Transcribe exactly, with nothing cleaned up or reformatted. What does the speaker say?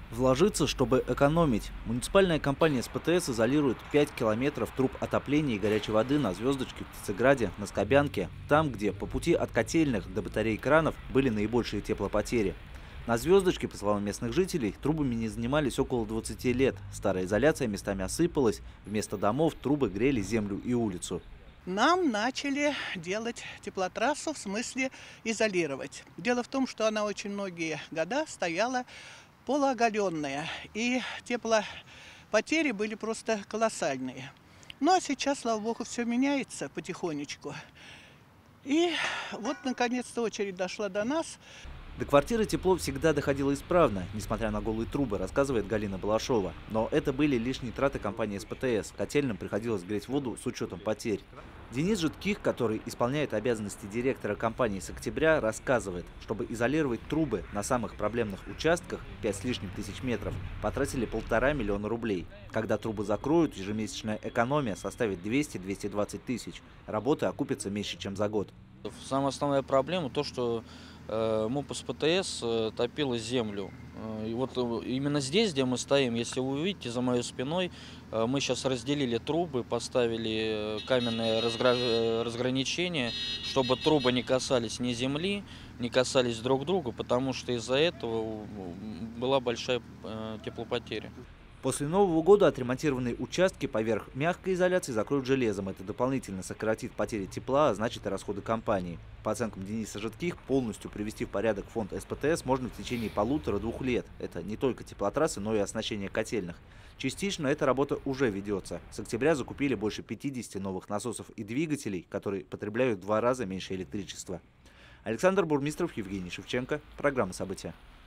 Вложиться, чтобы экономить. Муниципальная компания с ПТС изолирует пять километров труб отопления и горячей воды на Звездочке, в Птицеграде, на Скобянке, там, где по пути от котельных до батарей кранов были наибольшие теплопотери. На Звездочке, по словам местных жителей, трубами не занимались около двадцати лет. Старая изоляция местами осыпалась, вместо домов трубы грели землю и улицу. Нам начали делать теплотрассу, в смысле изолировать. Дело в том, что она очень многие года стояла полуоголенная, и теплопотери были просто колоссальные. Ну а сейчас, слава богу, все меняется потихонечку. И вот, наконец-то, очередь дошла до нас. До квартиры тепло всегда доходило исправно, несмотря на голые трубы, рассказывает Галина Балашова. Но это были лишние траты компании с ПТС. Котельным приходилось греть воду с учетом потерь. Денис Житких, который исполняет обязанности директора компании с октября, рассказывает, чтобы изолировать трубы на самых проблемных участках, пять с лишним тысяч метров, потратили полтора миллиона рублей. Когда трубы закроют, ежемесячная экономия составит двести — двести двадцать тысяч. Работы окупятся меньше, чем за год. Самая основная проблема то, что э, МУП ПТС э, топила землю. Э, и вот э, именно здесь, где мы стоим, если вы увидите за моей спиной, э, мы сейчас разделили трубы, поставили э, каменное разгра... э, разграничение, чтобы трубы не касались ни земли, не касались друг друга, потому что из-за этого была большая э, теплопотеря. После Нового года отремонтированные участки поверх мягкой изоляции закроют железом. Это дополнительно сократит потери тепла, а значит и расходы компании. По оценкам Дениса Житких, полностью привести в порядок фонд СПТС можно в течение полутора-двух лет. Это не только теплотрассы, но и оснащение котельных. Частично эта работа уже ведется. С октября закупили больше пятидесяти новых насосов и двигателей, которые потребляют в два раза меньше электричества. Александр Бурмистров, Евгений Шевченко. Программа «События».